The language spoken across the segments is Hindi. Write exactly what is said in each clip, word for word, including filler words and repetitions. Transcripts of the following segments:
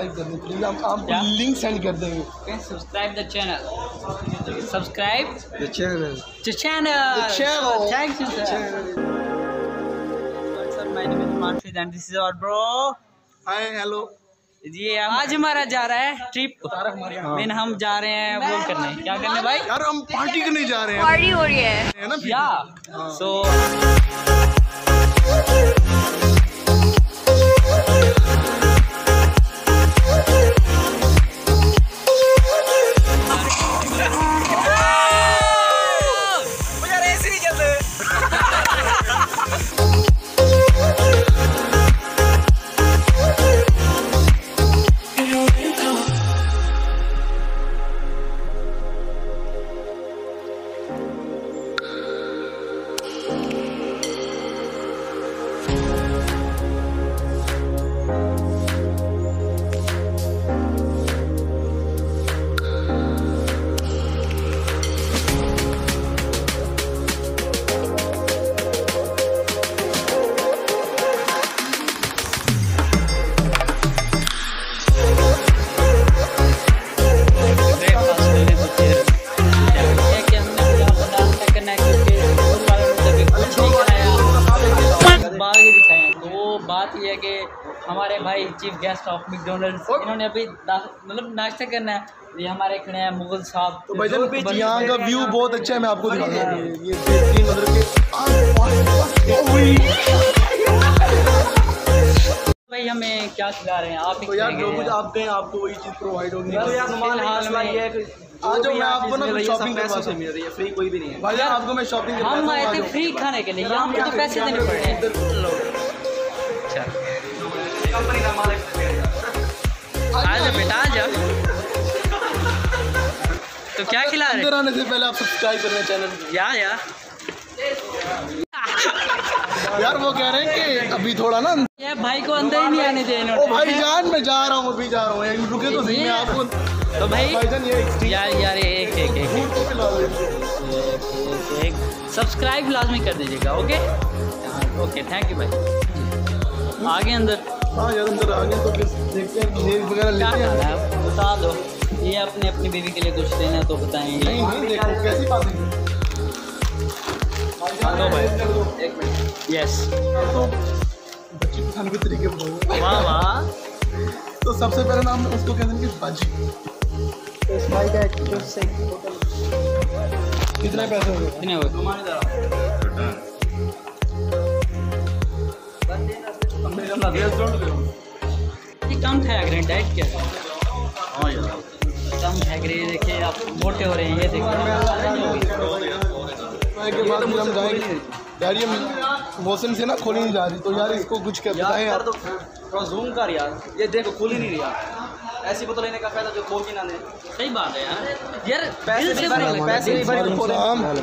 सब्सक्राइब कर दें प्लीज, हम आपको लिंक सेंड कर देंगे। Subscribe the channel, subscribe the channel the channel channel. Thank you sir. Sir my name is Manfid and this is our bro. Hi hello जी आज हमारा जा रहा है ट्रिप, मीन हम जा रहे हैं वो करने, क्या करने भाई? यार हम पार्टी करने जा रहे हैं, पार्टी हो रही है है ना या सो बात यह है कि हमारे भाई चीफ गेस्ट ऑफ मैकडॉनल्ड्स, इन्होंने अभी मतलब नाश्ता करना है। ये हमारे खड़े हैं मुगल साहब। तो भाईजान यहाँ का व्यू बहुत अच्छा है, मैं आपको दिखाता हूँ। ये बेहतरीन नज़र के भाई हमें क्या खिला रहे हैं आप? तो यार जो कुछ आप कहें आपको वही चीज़ प्रोवाइड होगी। तो यार फिलहाल ये है कि आज मैं आपको ना शॉपिंग पैसों से मिल रही है, फ्री कोई भी नहीं है भाई। आपको मैं शॉपिंग हम आए थे फ्री खाने के लिए, हमको तो पैसे देने पड़ रहे हैं। अच्छा आजा बेटा आजा। तो क्या खिला रहे? अंदर आने से पहले आप सब्सक्राइब करना चैनल या या यार वो कह रहे हैं कि अभी थोड़ा ना ये भाई को अंदर ही नहीं आने दे इन्होंने। ओ भाई जान मैं जा रहा हूँ, अभी जा रहा हूँ, रुके तो सही। मैं आपको तो भाई भाईजान ये यार यार एक एक एक एक सब्सक्राइब लाजमी कर दीजिएगा। ओके ओके थैंक यू भाई। आगे अंदर हाँ यार अंदर आगे तो फिर देखते हैं नेल वगैरह लेते हैं। बता दो ये अपने अपनी बीवी के लिए कुछ लेना है तो बताएंगे। नहीं नहीं देखो कैसी बात है। दो भाई एक मिनट। यस तो बच्चे को खाने के तरीके बताओ। वाह वाह। तो सबसे पहले नाम उसको कहते हैं कि भाजी। तो इस भाई का एक से कितने पैसे हो गए? कितने हो गए? कम खाया करें, डाइट क्या? हाँ यार कम खाया करें। देखिए आप मोटे हो रहे हैं, ये देखिए के बाद हम जाएंगे यार। ये मौसम से ना खोली नहीं जा रही, तो यार इसको कुछ क्या बताएं यार। तो थोड़ा जूम कर यार, ये देखो खुल ही नहीं रहा। ऐसी बोतल लेने का फायदा जो खोल के ना ले। सही बात है यार। यार पैसे भी भरे, पैसे भी भरे खोले।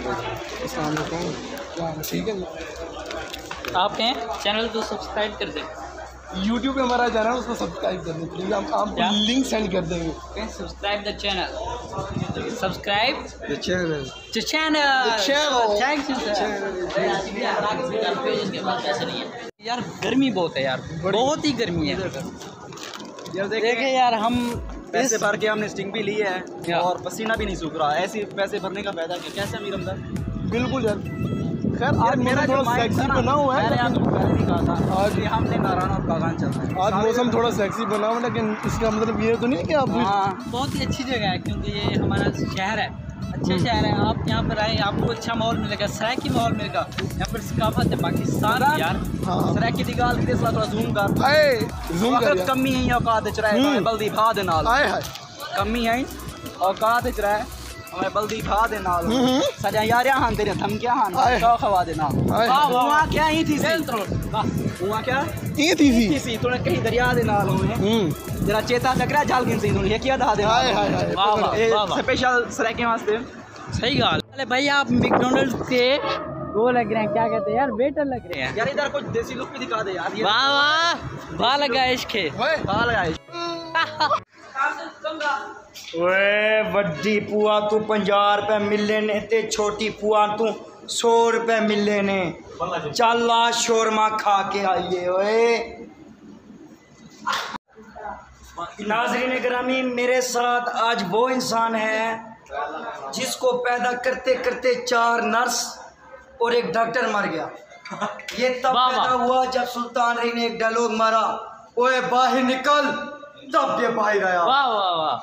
ठीक है आप हैं चैनल को सब्सक्राइब कर दें। यूट्यूब पे हमारा चैनल उसको सब्सक्राइब कर दें प्लीज, हम आपको लिंक सेंड कर देंगे। Subscribe the channel, subscribe the channel the channel thank you sir. यार गर्मी बहुत है यार, बहुत ही गर्मी है यार। देखे यार हम पैसे भर के हमने स्टिंग भी ली है और पसीना भी नहीं सूख रहा। ऐसे पैसे भरने का फायदा क्या? कैसे अमीर हमदा? बिल्कुल यार। खैर आज मेरा थोड़ा सेक्सी बना हुआ है, मैंने आपको पहले नहीं कहा था। आज हमने नारायण और बागान चलना है। आज मौसम थोड़ा सेक्सी बना हुआ, लेकिन इसका मतलब ये तो नहीं कि आप हाँ बहुत ही अच्छी जगह है क्योंकि ये हमारा शहर है, अच्छा शहर है। आप यहाँ पर आए आपको अच्छा माहौल मिलेगा, सराकी माहौल मिलेगा। यहाँ पर सकाफत है पाकिस्तान यार। सराकी दी गाल की थोड़ा जूम कर जूम कर कमी है औकात च रहा है बल्दी भा दे नाल कमी है औकात च रहा है हमें बल्दी भा दे नाल सजा यार हां तेरे धमकियां हां का खवा देना। हुआ क्या ही थी हुआ क्या ये थी सी तूने कहीं दरिया दे नाल हुए जरा चेता लग रहा जाल गिन सी तूने ये क्या दा दे। हाय हाय वाह वाह स्पेशल सराके वास्ते सही गाल। अरे भाई आप मैकडॉनल्ड्स के वो लग रहे हैं, क्या कहते हैं यार, वेटर लग रहे हैं यार। इधर कुछ देसी लुक भी दिखा दे यार। वाह वाह वाह लगा इश्क वाह लगा इश्क। ओए वड्डी पुआ तू पंजाह रुपए मिले ने ते छोटी पुआ तू सौ रुपए मिले ने। चल आ शोरमा खा के आइए ओए। नाज़रीन गिरामी, मेरे साथ आज वो इंसान है जिसको पैदा करते करते चार नर्स और एक डॉक्टर मर गया। ये तब पैदा हुआ जब सुल्तान रही ने एक डायलॉग मारा, ओए बाहर निकल, तब ये बाहर आया। वाह वाह वाह।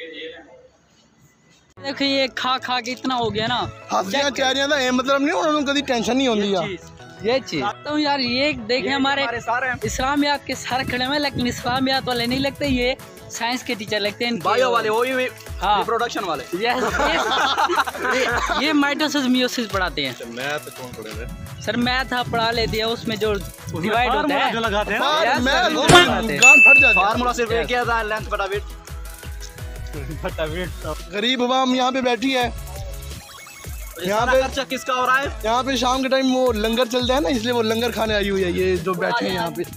देखो ये खा खा के इतना हो गया ना, हंसियां चेहरियां दा मतलब नहीं, उन्होंने कभी टेंशन नहीं होती यार। ये चीज तो यार ये देखें हमारे इस्लामियात के सर खड़े हैं, लेकिन इस्लामियात वाले नहीं लगते, ये साइंस के टीचर लगते हैं, बायो वाले, वो भी हाँ प्रोडक्शन वाले। ये ये माइटोसिस मियोसिस पढ़ाते हैं। मैथ कौन पढ़े? सर मैथ आप पढ़ा लेते हैं, उसमें जो डिवाइड होता है जो लगाते हैं यार मैं गान फट जाता है। फार्मूला सिर्फ एक ही है, लेंथ बटा वेट। गरीब अवाम यहाँ पे बैठी है, यहाँ पे खर्चा किसका हो रहा है? यहाँ पे शाम के टाइम वो लंगर चलता है ना, इसलिए वो लंगर खाने आई हुई है ये जो बैठे हैं यहाँ पे।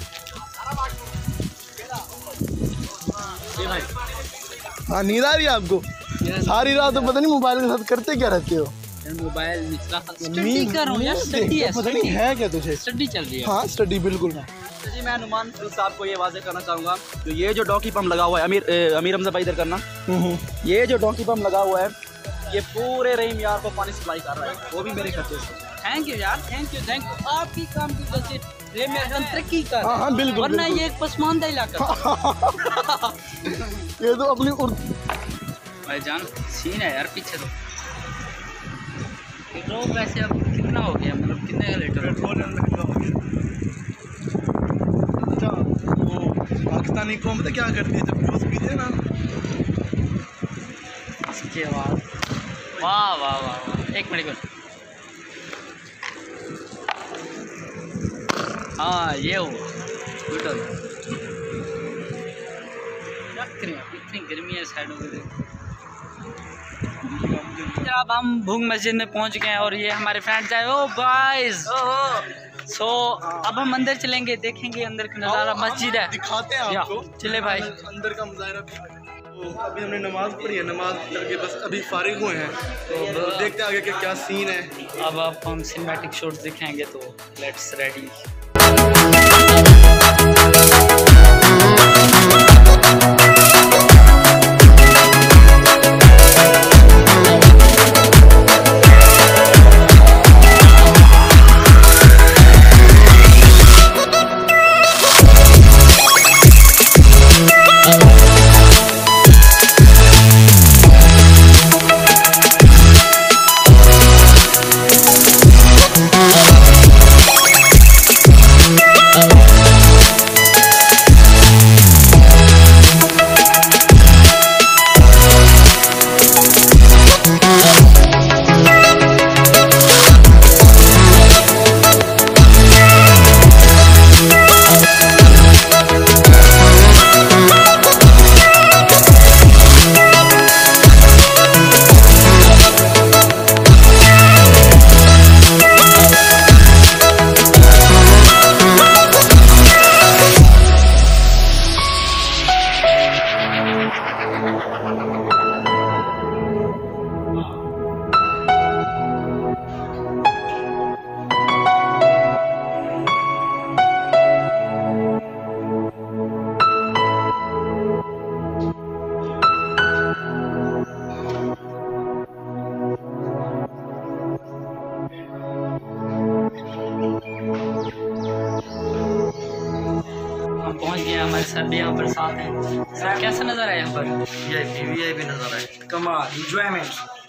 हाँ नींद आ रही है आपको? सारी रात तो पता नहीं मोबाइल के साथ करते क्या रहते हो? मोबाइल में स्टडी कर रहा हूँ यार, स्टडी है, पता नहीं है क्या तुझे? स्टडी चल रही है। हाँ स्टडी बिल्कुल। तो जी मैं नुमान साहब को ये वाजे करना चाहूँगा, तो ये जो डॉकी पंप लगा हुआ है, अमीर ए, अमीर हमजा भाई इधर करना, ये जो डॉकी पंप लगा हुआ है ये पूरे रहीम यार को पानी सप्लाई कर रहा है, वो भी मेरे खर्चे से। थैंक यू यार, थैंक यू थैंक यू, आपकी काम की वजह से रहीम यार तरक्की कर, हाँ हाँ बिल्कुल, वरना ये एक पसमानदा इलाका। ये तो अपनी उर्द भाईजान सीन है यार पीछे तो। पेट्रोल वैसे अब कितना हो गया, मतलब कितने लीटर पेट्रोल पाकिस्तानी कौम पता क्या करती है जब जूस पीते हैं ना, इसके बाद वाह वाह वाह वाह। एक मिनट को, हाँ ये हो टोटल। इतनी गर्मी है साइडों में। अब हम भूख मस्जिद में पहुंच गए हैं और ये हमारे फ्रेंड्स आए। ओ गाइस, सो अब हम अंदर चलेंगे, देखेंगे अंदर का नज़ारा, मस्जिद है, दिखाते हैं आपको। चले भाई अंदर का मुजाहरा भी। तो अभी हमने नमाज पढ़ी है, नमाज करके बस अभी फारिग हुए हैं, तो देखते हैं आगे के क्या सीन है। अब अब हम सिनेमैटिक शॉट्स दिखाएंगे, तो लेट्स रेडी। पहुंच गए, हमारे सर भी यहाँ पर साथ हैं। सर कैसा नज़ारा है यहाँ पर? वीआईपी वीआईपी नज़ारा है, कमाल, एंजॉयमेंट।